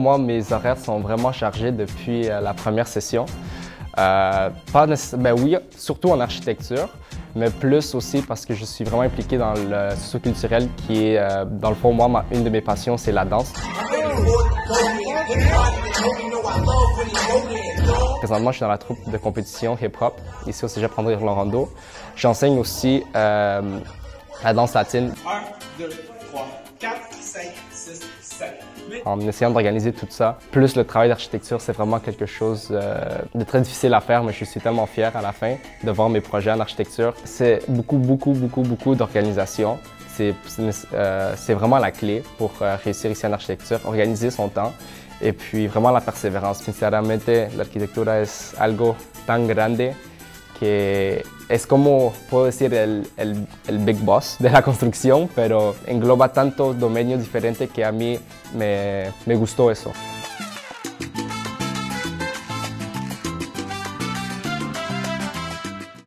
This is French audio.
moi, mes horaires sont vraiment chargés depuis la première session. Oui, surtout en architecture, mais plus aussi parce que je suis vraiment impliqué dans le socio-culturel qui est, dans le fond, moi, une de mes passions, c'est la danse. Présentement, je suis dans la troupe de compétition hip-hop, ici au Cégep André Rolando. J'enseigne aussi la danse latine. 1, 2, 3, 4, 5, 6, 7, 8. En essayant d'organiser tout ça, plus le travail d'architecture, c'est vraiment quelque chose de très difficile à faire, mais je suis tellement fier à la fin de voir mes projets en architecture. C'est beaucoup d'organisation. C'est vraiment la clé pour réussir ici en architecture, organiser son temps et puis vraiment la persévérance. Sinceramente, la arquitectura es algo tan grande que es como, puedo decir, el big boss de la construcción, pero engloba tantos dominios diferentes que a mí me gustó eso.